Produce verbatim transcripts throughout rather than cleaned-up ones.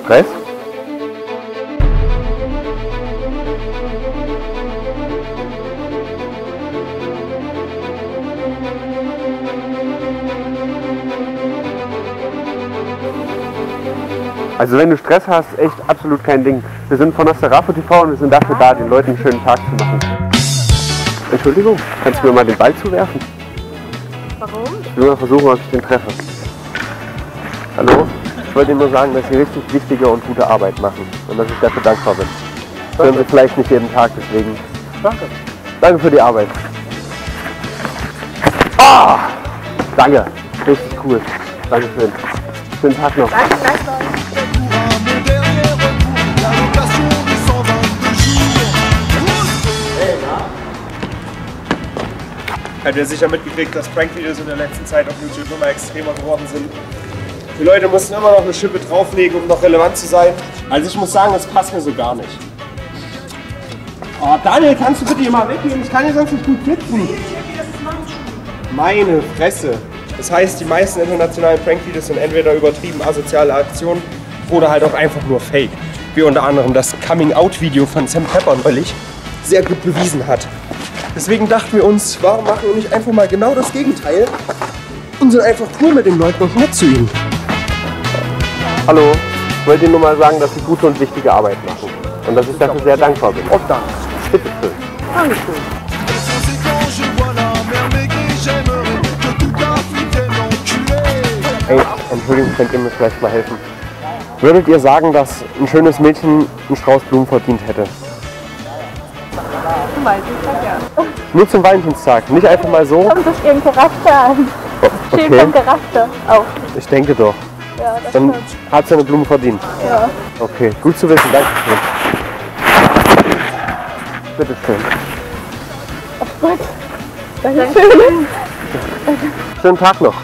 Stress? Also wenn du Stress hast, echt absolut kein Ding. Wir sind von Nosferatu T V und wir sind dafür da, den Leuten einen schönen Tag zu machen. Entschuldigung, kannst du mir mal den Ball zuwerfen? Warum? Ich will mal versuchen, ob ich den treffe. Hallo? Ich wollte Ihnen nur sagen, dass Sie richtig wichtige und gute Arbeit machen und dass ich dafür dankbar bin. Das hören Sie vielleicht nicht jeden Tag, deswegen. Danke. Danke für die Arbeit. Ah! Danke. Richtig cool. Dankeschön. Schönen Tag noch. Danke, gleichfalls. Habt ihr sicher mitgekriegt, dass Prankvideos in der letzten Zeit auf YouTube immer extremer geworden sind. Die Leute mussten immer noch eine Schippe drauflegen, um noch relevant zu sein. Also ich muss sagen, das passt mir so gar nicht. Oh, Daniel, kannst du bitte hier mal weggehen? Ich kann hier sonst nicht gut sitzen. Meine Fresse. Das heißt, die meisten internationalen Prankvideos sind entweder übertrieben asoziale Aktionen oder halt auch einfach nur Fake. Wie unter anderem das Coming-out-Video von Sam Pepper neulich sehr gut bewiesen hat. Deswegen dachten wir uns, warum machen wir nicht einfach mal genau das Gegenteil und sind einfach cool mit den Leuten und nett zu ihnen. Hallo, ich wollte Ihnen nur mal sagen, dass Sie gute und wichtige Arbeit machen und dass ich dafür sehr dankbar bin. Und danke. Bitte schön. Dankeschön. Ey, Entschuldigung, könnt ihr mir vielleicht mal helfen? Würdet ihr sagen, dass ein schönes Mädchen einen Strauß Blumen verdient hätte? Zum Valentinstag, ja. Nur zum Valentinstag, nicht einfach mal so? Kommt durch ihren Charakter an. Okay. Steht vom Charakter auch. Ich denke doch. Ja, das Dann stimmt. hat sie eine Blume verdient. Ja. Okay, gut zu wissen, danke schön. Bitte schön. Ach Gott. Dankeschön. Schönen Tag noch.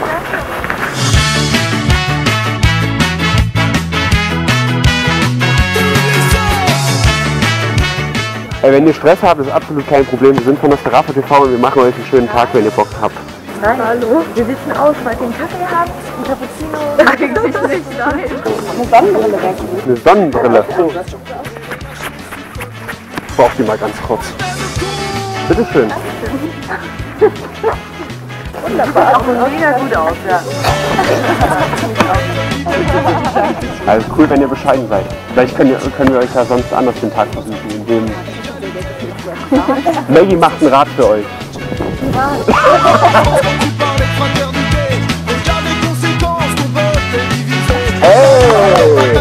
Ey, wenn ihr Stress habt, ist absolut kein Problem. Wir sind von Nosferatu T V und wir machen euch einen schönen Tag, wenn ihr Bock habt. Nein. Hallo. Wir sitzen aus, weil ihr einen Kaffee habt, einen Cappuccino. Eigentlich nicht, nein. Eine Sonnenbrille weg. Eine Sonnenbrille. Ich brauche die mal ganz kurz. Bitte schön. Wunderbar. Sieht auch mega gut aus, ja. Also cool, wenn ihr bescheiden seid. Vielleicht können, ihr, können wir euch ja sonst anders den Tag versuchen. Indem Maggie macht ein Rad für euch. Hey!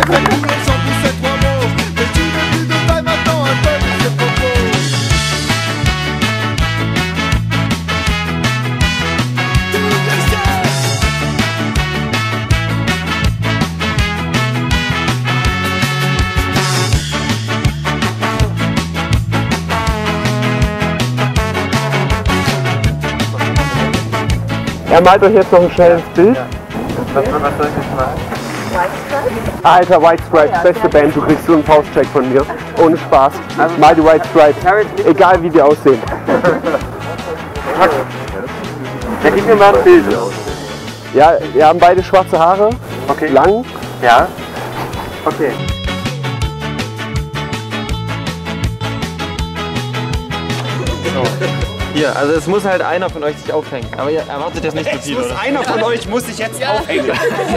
Er malt euch jetzt noch ein schnelles Bild. Ja. Was, was soll ich jetzt machen? White Alter, White Stripes, beste Band, du kriegst so einen Faustcheck von mir. Ohne Spaß. Mal die White Stripes. Egal wie die aussehen. Ja, gib mir mal ein Bild. Ja, wir haben beide schwarze Haare. Okay. Lang. Ja. Okay. So. Hier, also es muss halt einer von euch sich aufhängen. Aber ihr erwartet jetzt nicht so viel, muss oder? Einer von euch muss sich jetzt aufhängen.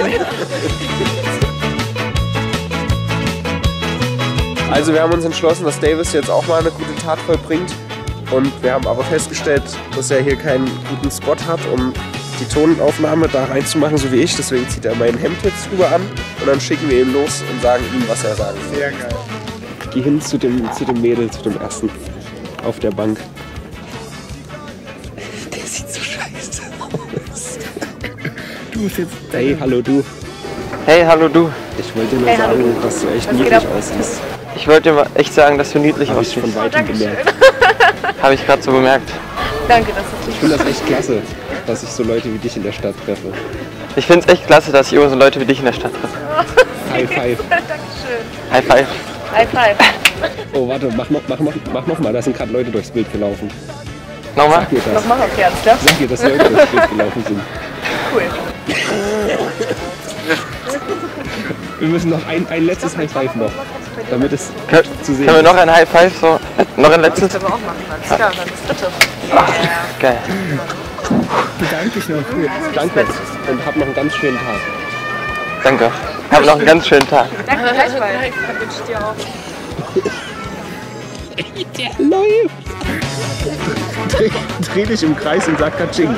Also wir haben uns entschlossen, dass Davis jetzt auch mal eine gute Tat vollbringt. Und wir haben aber festgestellt, dass er hier keinen guten Spot hat, um die Tonaufnahme da reinzumachen, so wie ich. Deswegen zieht er mein Hemd jetzt drüber an und dann schicken wir ihn los und sagen ihm, was er sagen will. Sehr geil. Geh hin zu dem, zu dem Mädel, zu dem ersten auf der Bank. Der sieht so scheiße aus. Du bist jetzt... Hey, hallo du. Hey, hallo du. Ich wollte nur Hey, sagen, hallo. dass du echt Was niedlich geht ab? aussiehst. Ich wollte dir mal echt sagen, dass du niedlich Habe ich aussiehst. von weitem gemerkt. Habe ich gerade so bemerkt. Danke, dass du Ich finde das echt klasse, dass ich so Leute wie dich in der Stadt treffe. Ich finde es echt klasse, dass ich immer so Leute wie dich in der Stadt treffe. High five. Dankeschön. High five. High five. Oh, warte, mach noch, mach, mach, mach noch mal. Da sind gerade Leute durchs Bild gelaufen. Nochmal? Sag mir das. Nochmal, okay, alles klar. Sag mir, dass Leute durchs Bild gelaufen sind. Cool. Wir müssen noch ein, ein letztes High Five noch, damit es Kön zu sehen Können wir ist. noch ein High Five? So, noch ein letztes? Das können wir auch machen, alles klar, dann das dritte. Geil. Bedanke dich noch. Danke und hab noch einen ganz schönen Tag. Danke. Hab noch einen ganz schönen Tag. Danke, gleichfalls. Wünsche ich dir auch. Der läuft! Dreh, dreh dich im Kreis und sag Katsching.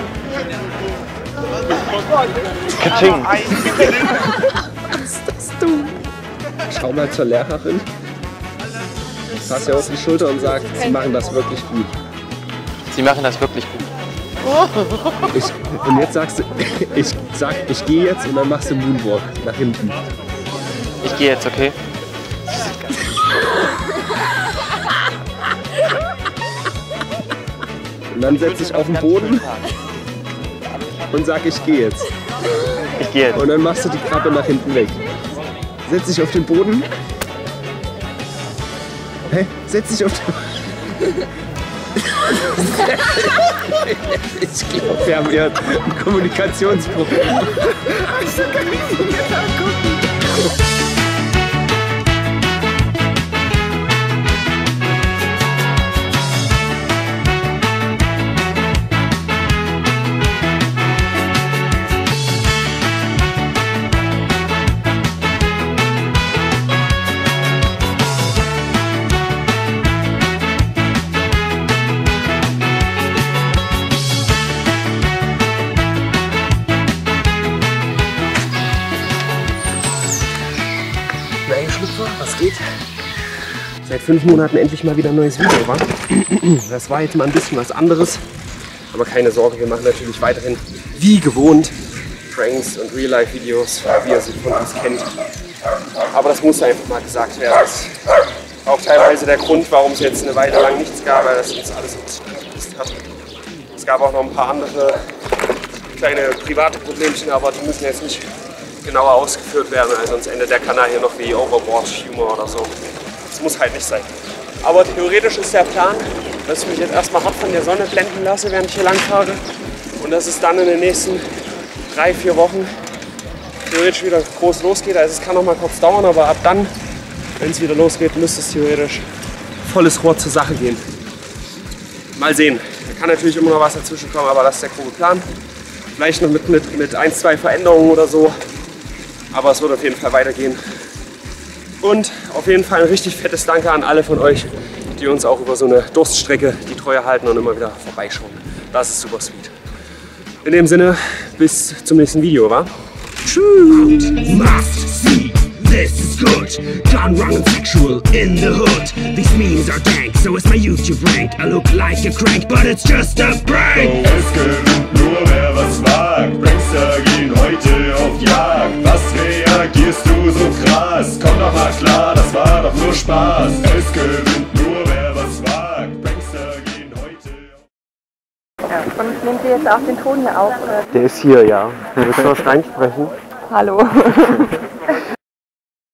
Katsching. Was ist das du? Schau mal zur Lehrerin. Fass ihr auf die Schulter und sag, sie machen das wirklich gut. Sie machen das wirklich gut. Ich, und jetzt sagst du, ich sag, ich gehe jetzt und dann machst du Moonwalk nach hinten. Ich gehe jetzt, okay? Und dann setz dich auf den Boden und sag, ich gehe jetzt. Ich gehe jetzt. Und dann machst du die Krabbe nach hinten weg. Setz dich auf den Boden. Hä? Setz dich auf den Boden. Ich glaube, wir haben hier ein Kommunikationsproblem. Ich kann nicht jetzt angucken. Was geht? Seit fünf Monaten endlich mal wieder ein neues Video, wa? Das war jetzt mal ein bisschen was anderes. Aber keine Sorge, wir machen natürlich weiterhin wie gewohnt Pranks und Real-Life-Videos, wie ihr sie von uns kennt. Aber das muss einfach mal gesagt werden. Das ist auch teilweise der Grund, warum es jetzt eine Weile lang nichts gab, weil das uns alles unterstützt hat. Es gab auch noch ein paar andere kleine private Problemchen, aber die müssen jetzt nicht genauer ausgeführt werden, also sonst endet der Kanal hier noch wie Overwatch-Humor oder so. Das muss halt nicht sein. Aber theoretisch ist der Plan, dass ich mich jetzt erstmal hart von der Sonne blenden lasse, während ich hier lang fahre. Und dass es dann in den nächsten drei, vier Wochen theoretisch wieder groß losgeht. Also es kann noch mal kurz dauern, aber ab dann, wenn es wieder losgeht, müsste es theoretisch volles Rohr zur Sache gehen. Mal sehen. Da kann natürlich immer noch was dazwischen kommen, aber das ist der grobe Plan. Vielleicht noch mit, mit, mit ein, zwei Veränderungen oder so. Aber es wird auf jeden Fall weitergehen. Und auf jeden Fall ein richtig fettes Danke an alle von euch, die uns auch über so eine Durststrecke die Treue halten und immer wieder vorbeischauen. Das ist super sweet. In dem Sinne, bis zum nächsten Video, wa? Tschüss! Must see, this is good. Gone wrong and sexual in the hood. These memes are dank, so it's my YouTube rank. I look like a crank, but it's just a prank. Es gewinnt nur wer was wagt. Prankster gehen heute auf Jagd. Was reagierst du so krass? Komm doch mal klar, das war doch nur Spaß. Es gewinnt nur wer was wagt. Prankster gehen heute auf Ja, und nehmt ihr jetzt auch den Ton hier auf? Oder? Der ist hier, ja. Willst du was reinsprechen? Hallo.